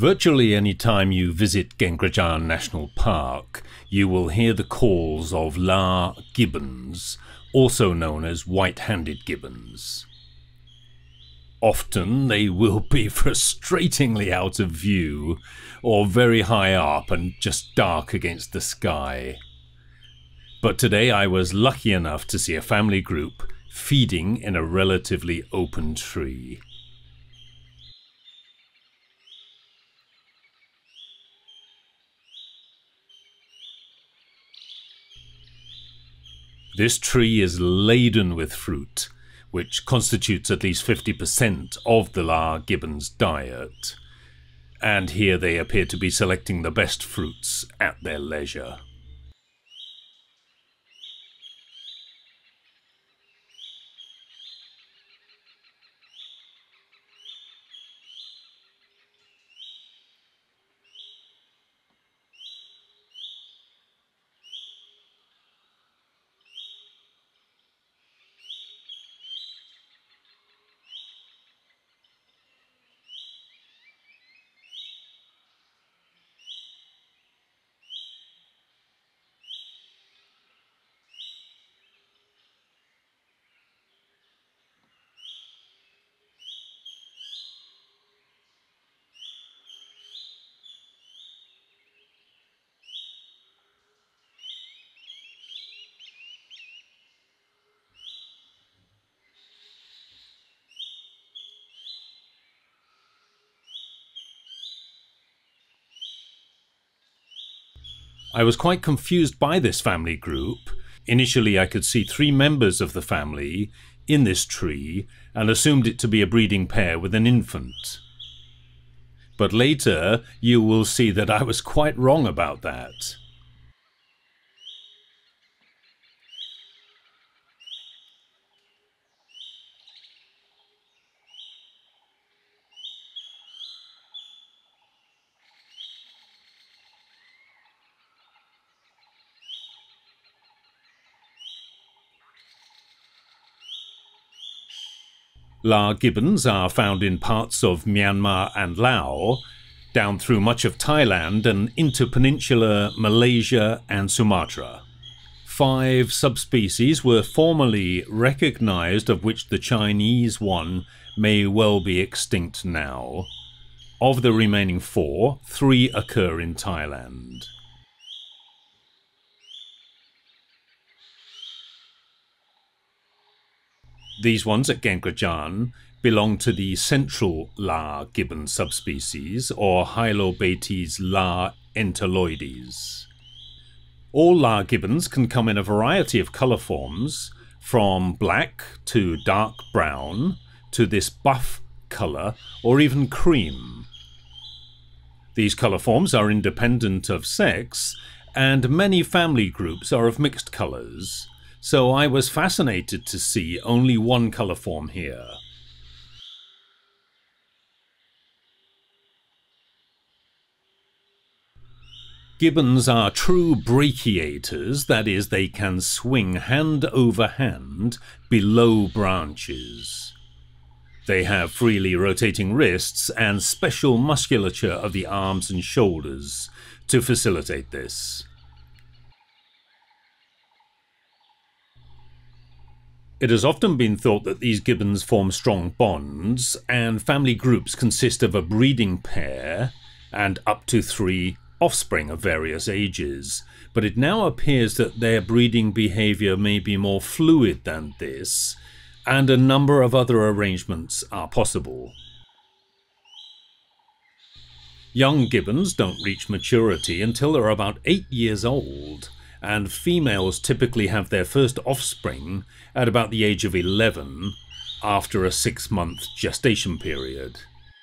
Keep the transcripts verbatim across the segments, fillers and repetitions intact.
Virtually any time you visit Kaeng Krachan National Park, you will hear the calls of La gibbons, also known as white-handed gibbons. Often they will be frustratingly out of view, or very high up and just dark against the sky. But today I was lucky enough to see a family group feeding in a relatively open tree. This tree is laden with fruit, which constitutes at least fifty percent of the La gibbons' diet, and here they appear to be selecting the best fruits at their leisure. I was quite confused by this family group. Initially I could see three members of the family in this tree and assumed it to be a breeding pair with an infant. But later you will see that I was quite wrong about that. La gibbons are found in parts of Myanmar and Laos, down through much of Thailand and into peninsular Malaysia and Sumatra. Five subspecies were formerly recognized, of which the Chinese one may well be extinct now. Of the remaining four, three occur in Thailand. These ones at Kaeng Krachan belong to the central La gibbon subspecies, or Hylobates La enterroides. All La gibbons can come in a variety of colour forms, from black to dark brown to this buff colour or even cream. These colour forms are independent of sex, and many family groups are of mixed colours. So I was fascinated to see only one colour form here. Gibbons are true brachiators, that is, they can swing hand over hand below branches. They have freely rotating wrists and special musculature of the arms and shoulders to facilitate this. It has often been thought that these gibbons form strong bonds, and family groups consist of a breeding pair and up to three offspring of various ages, but it now appears that their breeding behaviour may be more fluid than this, and a number of other arrangements are possible. Young gibbons don't reach maturity until they're about eight years old, and females typically have their first offspring at about the age of eleven, after a six-month gestation period.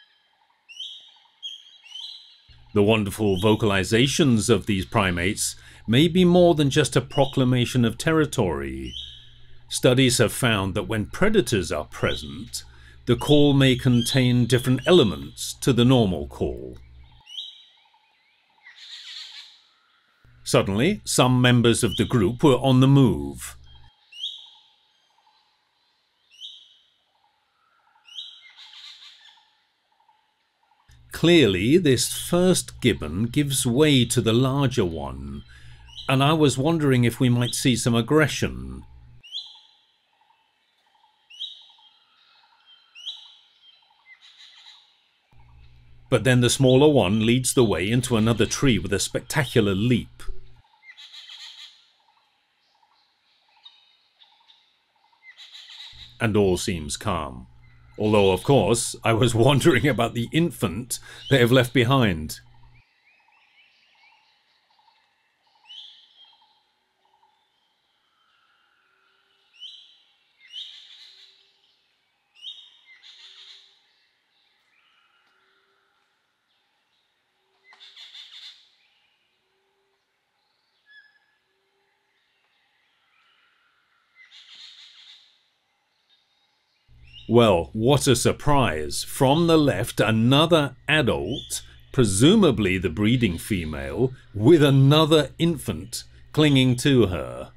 The wonderful vocalizations of these primates may be more than just a proclamation of territory. Studies have found that when predators are present, the call may contain different elements to the normal call. Suddenly, some members of the group were on the move. Clearly, this first gibbon gives way to the larger one, and I was wondering if we might see some aggression. But then the smaller one leads the way into another tree with a spectacular leap. And all seems calm. Although, of course, I was wondering about the infant they have left behind. Well, what a surprise. From the left, another adult, presumably the breeding female, with another infant clinging to her.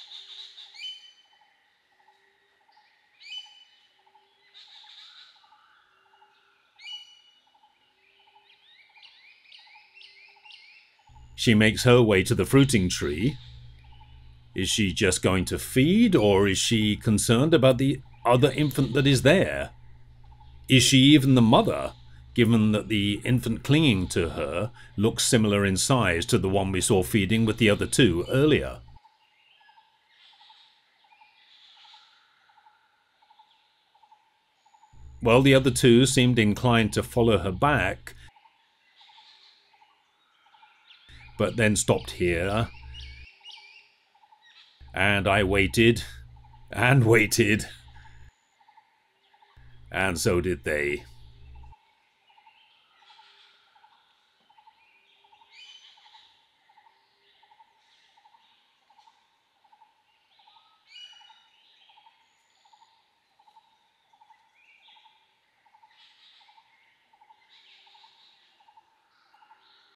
She makes her way to the fruiting tree. Is she just going to feed, or is she concerned about the other infant that is there? Is she even the mother, given that the infant clinging to her looks similar in size to the one we saw feeding with the other two earlier? Well, the other two seemed inclined to follow her back, but then stopped here. And I waited, and waited. And so did they.